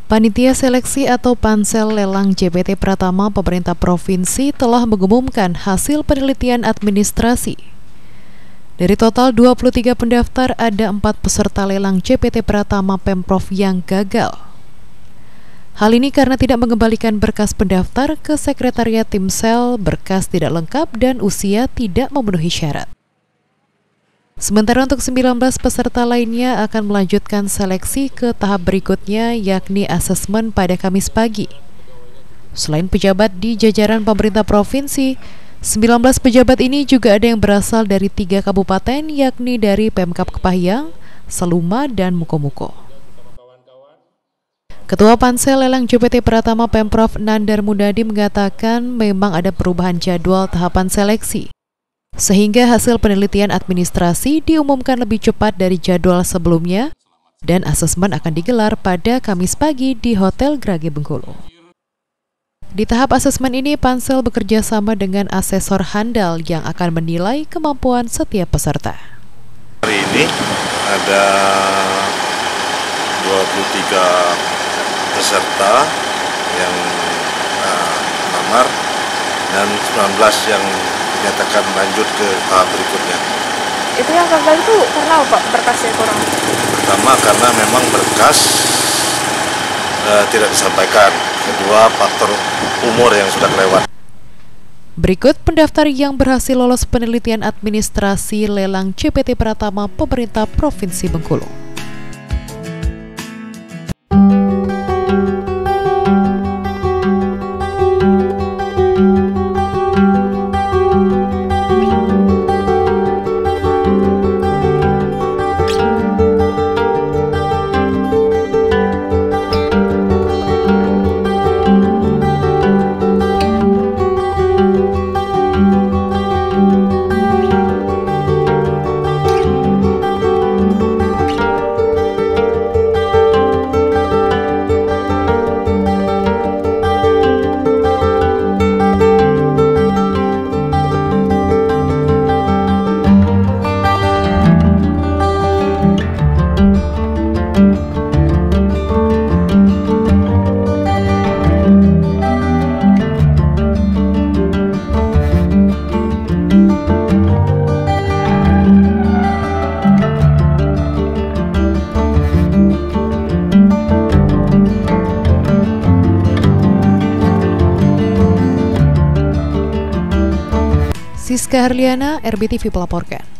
Panitia Seleksi atau Pansel Lelang JPT Pratama pemerintah provinsi telah mengumumkan hasil penelitian administrasi. Dari total 23 pendaftar, ada 4 peserta lelang JPT Pratama Pemprov yang gagal. Hal ini karena tidak mengembalikan berkas pendaftar ke Sekretariat Timsel, berkas tidak lengkap dan usia tidak memenuhi syarat. Sementara untuk 19 peserta lainnya akan melanjutkan seleksi ke tahap berikutnya, yakni asesmen pada Kamis pagi. Selain pejabat di jajaran pemerintah provinsi, 19 pejabat ini juga ada yang berasal dari 3 kabupaten, yakni dari Pemkab Kepahyang, Seluma, dan Mukomuko. Ketua Pansel Lelang JPT Pratama Pemprov Nandar Mundadi mengatakan memang ada perubahan jadwal tahapan seleksi, sehingga hasil penelitian administrasi diumumkan lebih cepat dari jadwal sebelumnya dan asesmen akan digelar pada Kamis pagi di Hotel Grage Bengkulu. Di tahap asesmen ini, Pansel bekerja sama dengan asesor handal yang akan menilai kemampuan setiap peserta. Hari ini ada 23 peserta yang lamar dan 19 yang dinyatakan lanjut ke tahap berikutnya. Itu yang gagal itu karena apa? Berkasnya kurang? Pertama, karena memang berkas tidak disampaikan. Kedua, faktor umur yang sudah kelewat. Berikut pendaftar yang berhasil lolos penelitian administrasi lelang JPT Pratama pemerintah Provinsi Bengkulu. Siska Harliana, RBTV melaporkan.